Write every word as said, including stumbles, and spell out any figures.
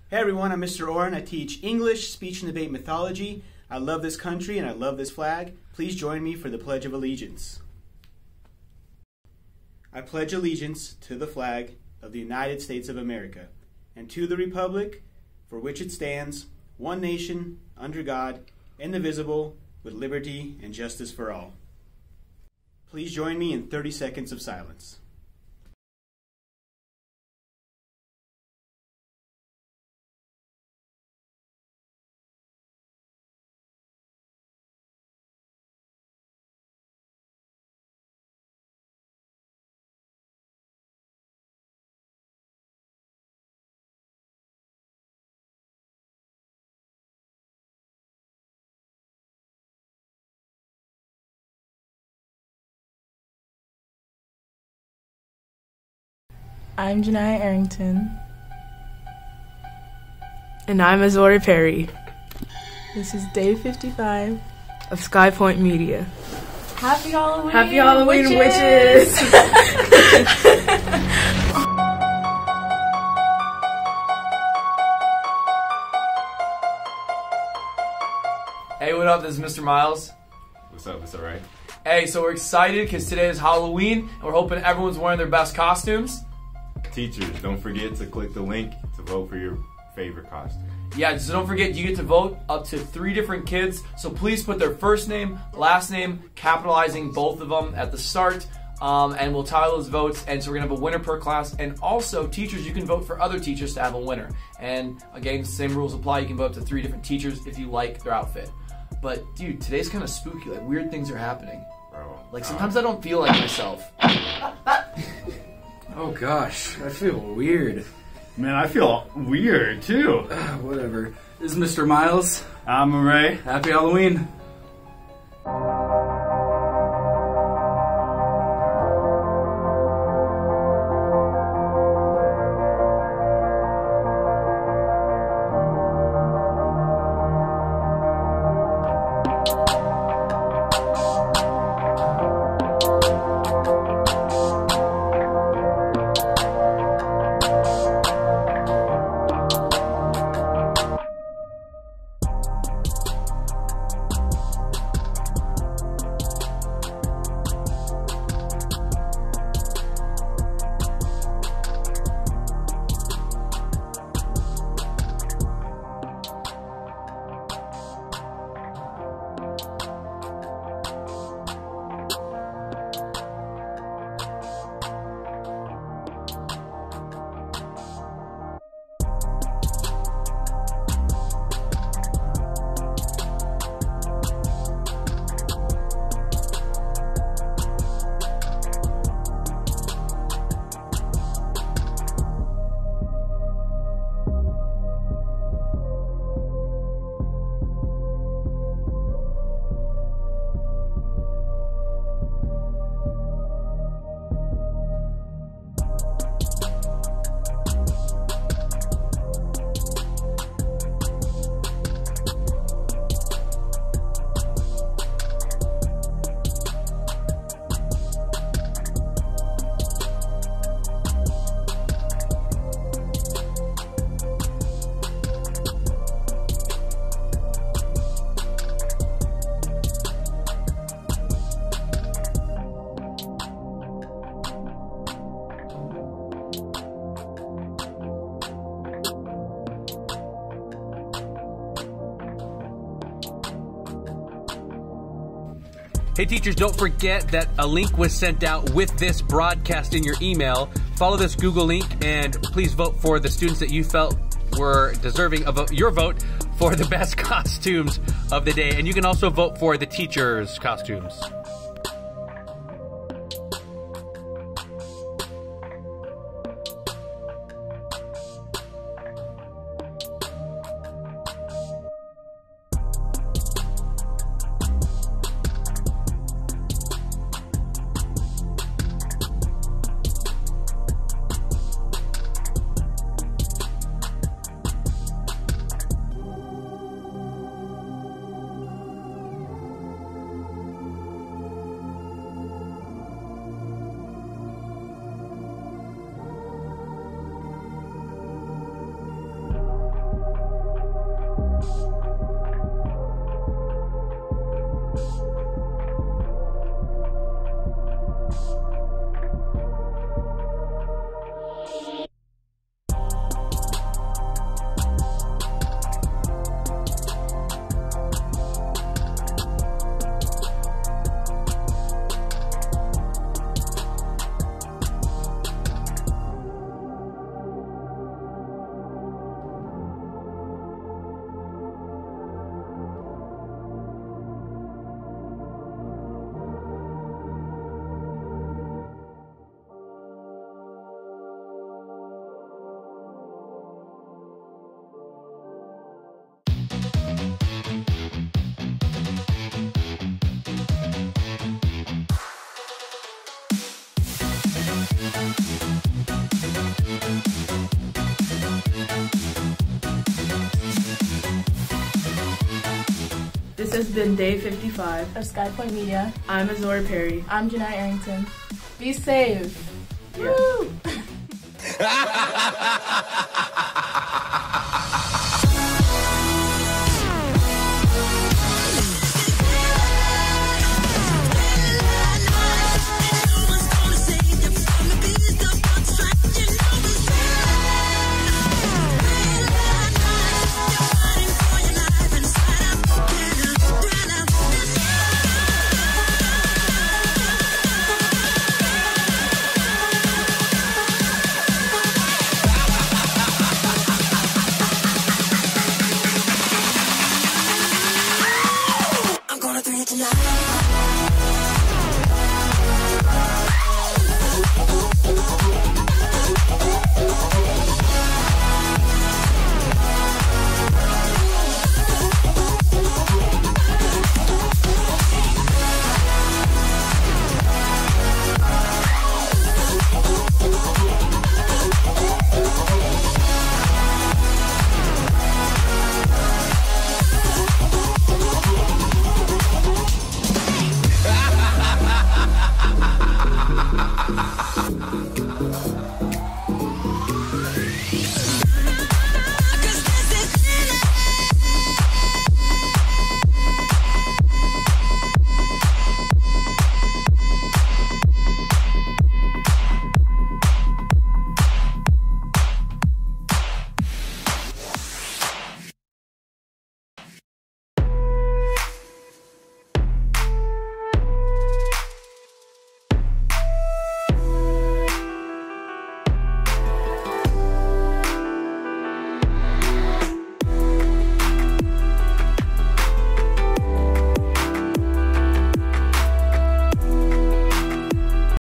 Hey everyone, I'm Mister Oren. I teach English, speech and debate mythology. I love this country and I love this flag. Please join me for the Pledge of Allegiance. I pledge allegiance to the flag of the United States of America and to the republic for which it stands, one nation, under God, indivisible, with liberty and justice for all. Please join me in thirty seconds of silence. I'm Janiyah Arrington. And I'm Azori Perry. This is day fifty-five of Sky Pointe Media. Happy Halloween! Happy Halloween, witches! witches. Hey, what up? This is Mister Miles. What's up? It's alright. Hey, so we're excited because today is Halloween, and we're hoping everyone's wearing their best costumes. Teachers, don't forget to click the link to vote for your favorite costume. Yeah, so don't forget, you get to vote up to three different kids, so please put their first name, last name, capitalizing both of them at the start, um, and we'll tally those votes, and so we're going to have a winner per class, and also, teachers, you can vote for other teachers to have a winner. And again, same rules apply, you can vote up to three different teachers if you like their outfit. But, dude, today's kind of spooky, like, weird things are happening. Bro, like, sometimes I don't feel like myself. Oh gosh, I feel weird. Man, I feel weird too. Whatever. This is Mister Miles. I'm Ray. Happy Halloween. Hey teachers, don't forget that a link was sent out with this broadcast in your email. Follow this Google link and please vote for the students that you felt were deserving of your vote for the best costumes of the day. And you can also vote for the teachers' costumes. This has been Day fifty-five. Of Sky Pointe Media. I'm Azora Perry. I'm Janai Arrington. Be safe. Yeah. Woo!